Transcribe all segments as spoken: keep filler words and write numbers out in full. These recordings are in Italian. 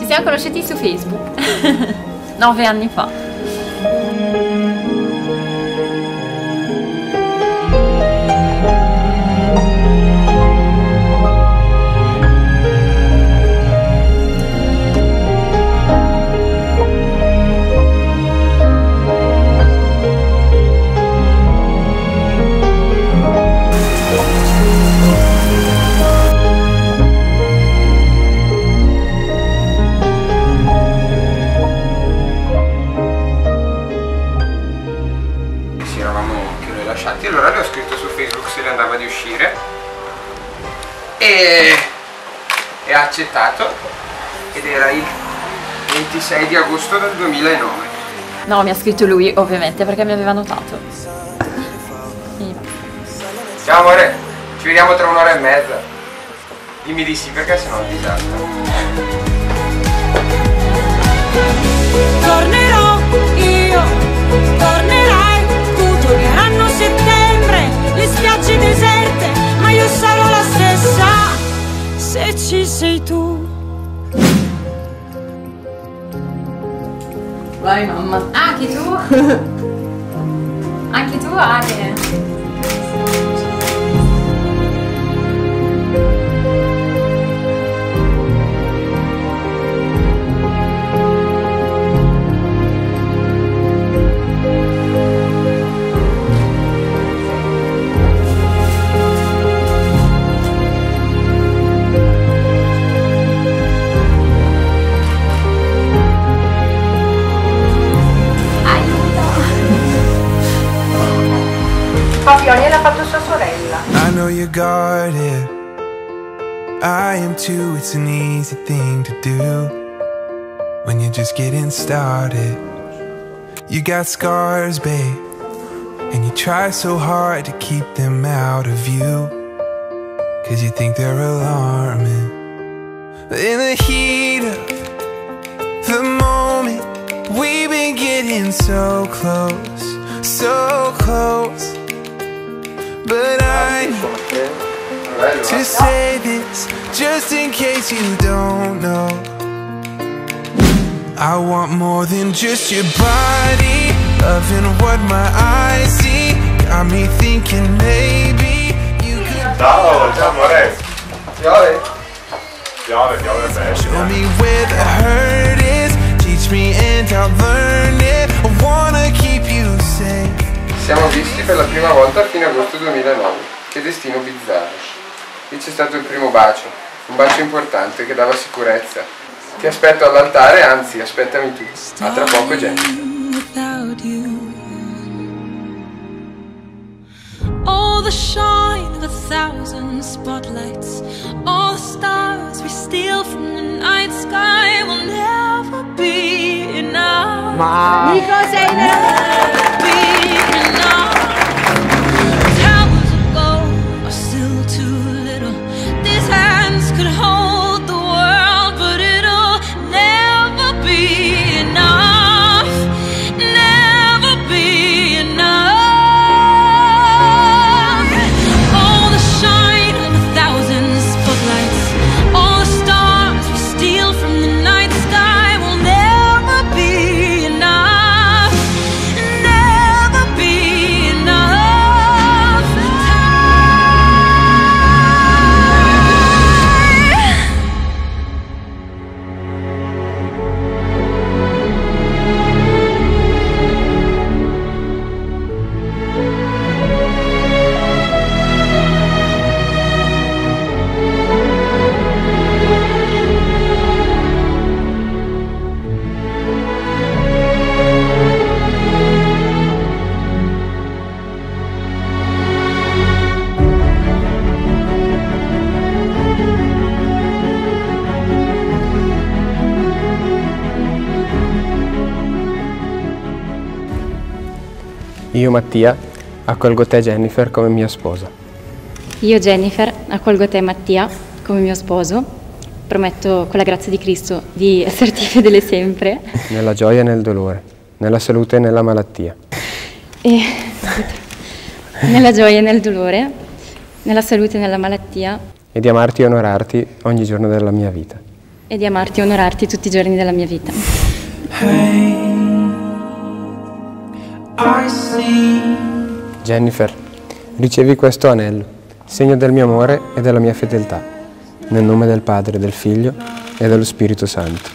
siamo conosciuti su Facebook, nove anni fa. Allora le ho scritto su Facebook se le andava di uscire e, e ha accettato, ed era il ventisei di agosto del duemilanove. No, mi ha scritto lui ovviamente perché mi aveva notato. Ciao amore, ci vediamo tra un'ora e mezza. Dimmi di sì perché sennò è un disastro. Tornerò io, tornerai tu, torneranno settembre, le spiagge deserte, ma io sarò la stessa se ci sei tu. Vai mamma. Ah, anche tu? Anche tu, Ale. Papione l'ha fatto sua sorella. I know you're guarded, I am too, it's an easy thing to do when you're just getting started. You got scars, babe, and you try so hard to keep them out of view, cause you think they're alarming. But in the heat of the moment, we've been getting so close, so close. But I to say this, just in case you don't know, I want more than just your body, loving what my eyes see, got me thinking maybe you could. Ciao, ciao amore. Piove? Piove, piove bene. Show me where the hurt is, teach me and I'll learn it, I wanna keep you safe. Siamo visti per la prima volta a fine agosto duemilanove. Che destino bizzarro. Lì c'è stato il primo bacio, un bacio importante che dava sicurezza. Ti aspetto all'altare, anzi aspettami tu. A tra poco, Jenny. All the shine of a thousand spotlights, all the stars we steal from the night sky will never be enough. Ma Nico, sei never be enough. Towers of gold are still too little. These hands could hold the world, but it'll never be enough. Never be enough. Io Mattia accolgo te Jennifer come mia sposa. Io Jennifer accolgo te Mattia come mio sposo. Prometto con la grazia di Cristo di esserti fedele sempre. Nella gioia e nel dolore, nella salute e nella malattia. E nella gioia e nel dolore, nella salute e nella malattia. E di amarti e onorarti ogni giorno della mia vita. e di amarti e onorarti tutti i giorni della mia vita. Jennifer, ricevi questo anello, segno del mio amore e della mia fedeltà, nel nome del Padre, del Figlio e dello Spirito Santo.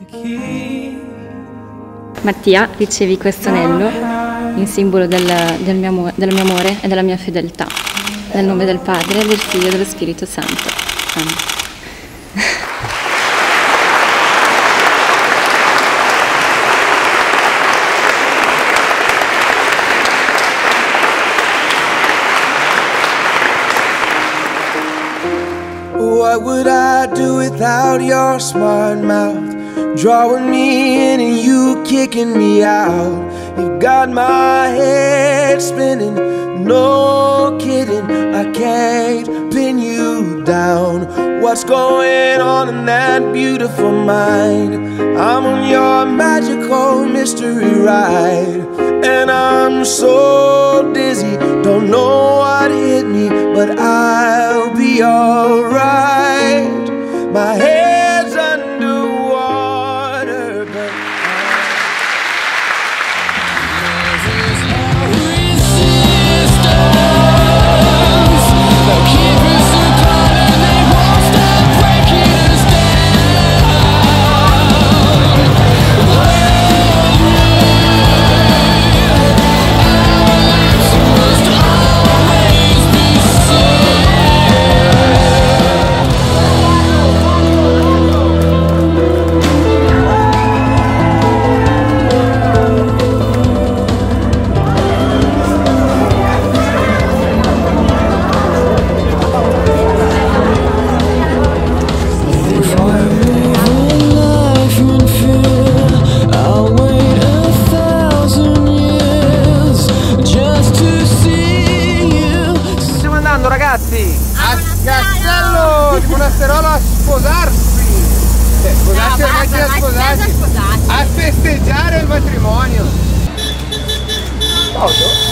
Mattia, ricevi questo anello in simbolo del, del, mio amore, del mio amore e della mia fedeltà, nel nome del Padre, del Figlio e dello Spirito Santo. Amen. What would I do without your smart mouth? Drawing me in and you kicking me out. You've got my head spinning, no kidding, I can't pin you down. What's going on in that beautiful mind? I'm on your magical mystery ride, and I'm so dizzy, don't know what hit me, but I'll be alright. My head's underwater, but ragazzi, a Castello di Monasterolo a sposarsi, eh, sposarsi no, ormai c'è sposarsi, sposarsi, a festeggiare il matrimonio. Foto?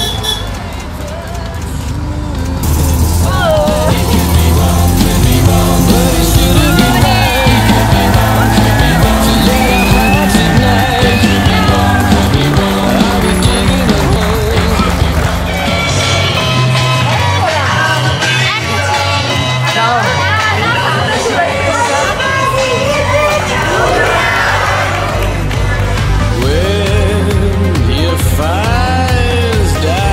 fires die.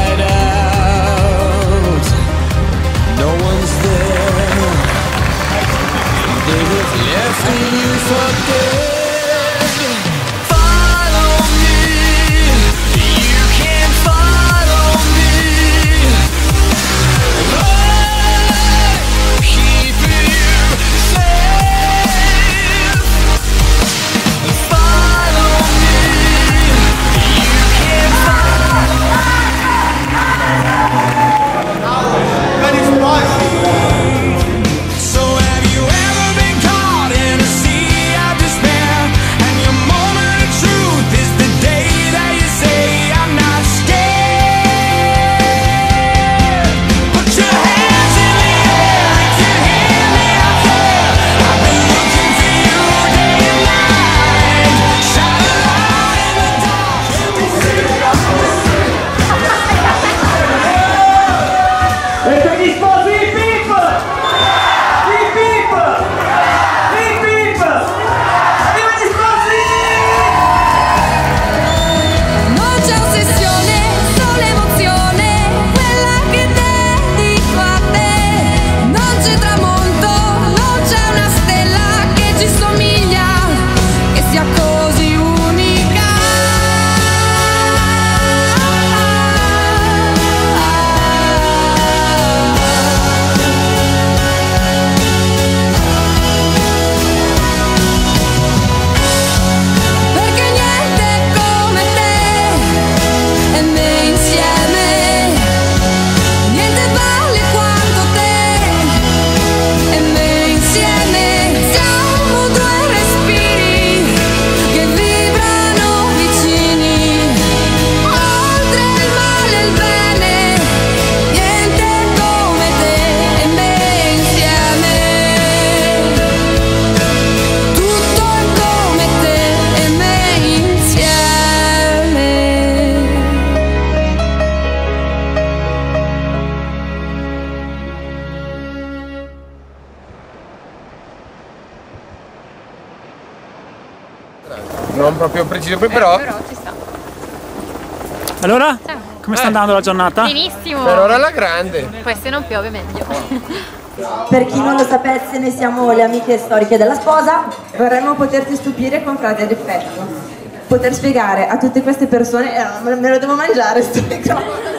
Non proprio preciso, però... Eh, però ci sta. Allora? Come sta andando la giornata? Benissimo. Per ora alla grande. Poi se non piove meglio. Per chi non lo sapesse, noi siamo le amiche storiche della sposa. Vorremmo poterti stupire con frasi ad effetto. Poter spiegare a tutte queste persone, eh, me lo devo mangiare sto microfono.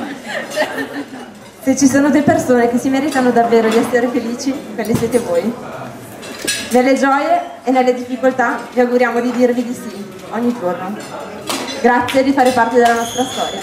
Se ci sono due persone che si meritano davvero di essere felici, quelle siete voi. Nelle gioie e nelle difficoltà vi auguriamo di dirvi di sì ogni giorno. Grazie di fare parte della nostra storia.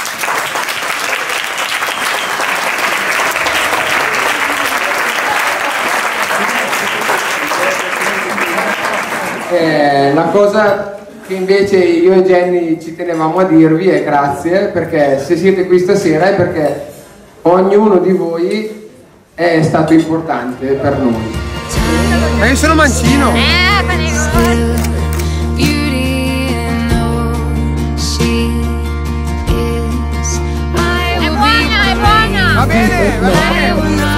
Eh, la cosa che invece io e Jenny ci tenevamo a dirvi è grazie, perché se siete qui stasera è perché ognuno di voi è stato importante per noi. Ma io sono mancino! Eh, prego! È buona, è buona! Va bene, va bene!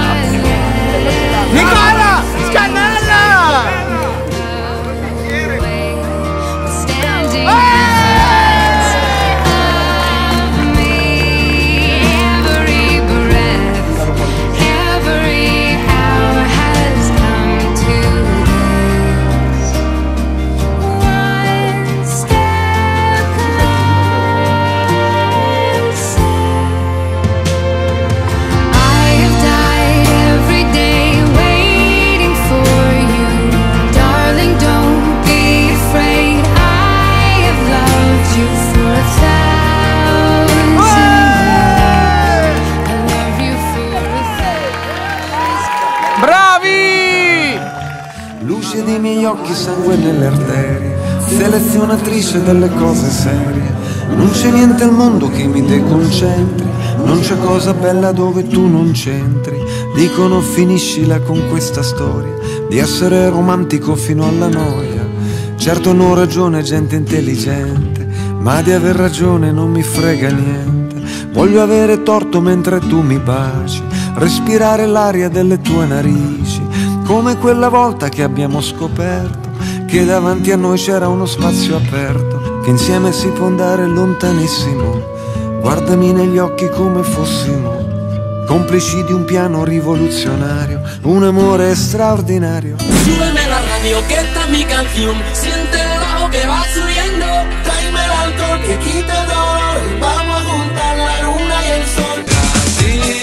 Nicola! Scannella! Luce dei miei occhi, sangue nelle arterie, selezionatrice delle cose serie. Non c'è niente al mondo che mi deconcentri, non c'è cosa bella dove tu non c'entri. Dicono finiscila con questa storia di essere romantico fino alla noia. Certo hanno ragione gente intelligente, ma di aver ragione non mi frega niente. Voglio avere torto mentre tu mi baci, respirare l'aria delle tue narici, come quella volta che abbiamo scoperto che davanti a noi c'era uno spazio aperto, che insieme si può andare lontanissimo. Guardami negli occhi come fossimo complici di un piano rivoluzionario, un amore straordinario. Súbeme la radio, que esta es mi canción. Siente el bajo que va subiendo. Tráeme el alcohol que quite el dolor. Vamos a juntar la luna y el sol. Así.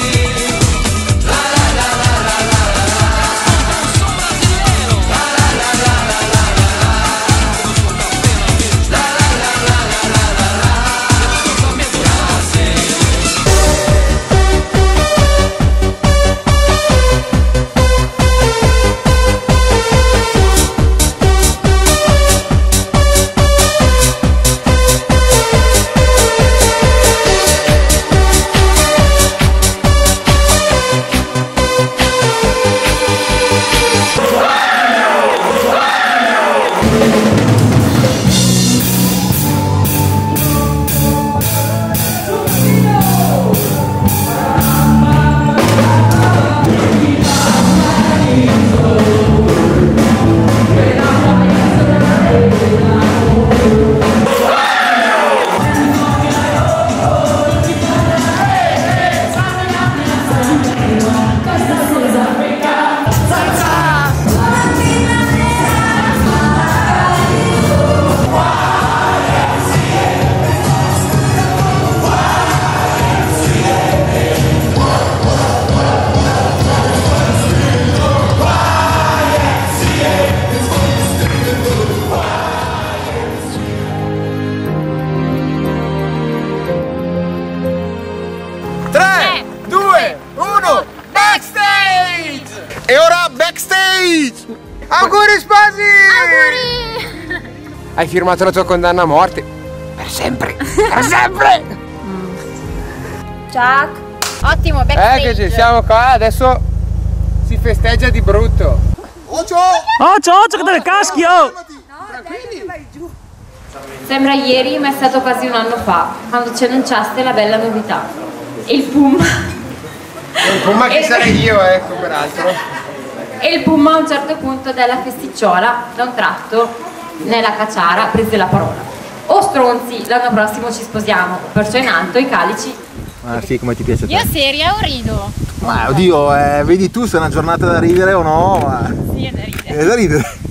E ora backstage! Auguri sposi! Auguri! Hai firmato la tua condanna a morte. Per sempre! Per sempre! Ciao! Ottimo, backstage! Eccoci, siamo qua, adesso si festeggia di brutto. Ocio! Ocio, Ocio che te le caschi, oh! Sembra ieri, ma è stato quasi un anno fa, quando ci annunciaste la bella novità. Il Puma. Il Puma che sarei io, ecco, peraltro. E il Puma a un certo punto dalla festicciola, da un tratto, Nella Cacciara prese la parola: "Oh stronzi, l'anno prossimo ci sposiamo, perciò in alto i calici". Ah sì, come ti piace a te? Io seria o rido? Ma oddio, eh, vedi tu se è una giornata da ridere o no, ma... Sì, è da ridere. È da ridere.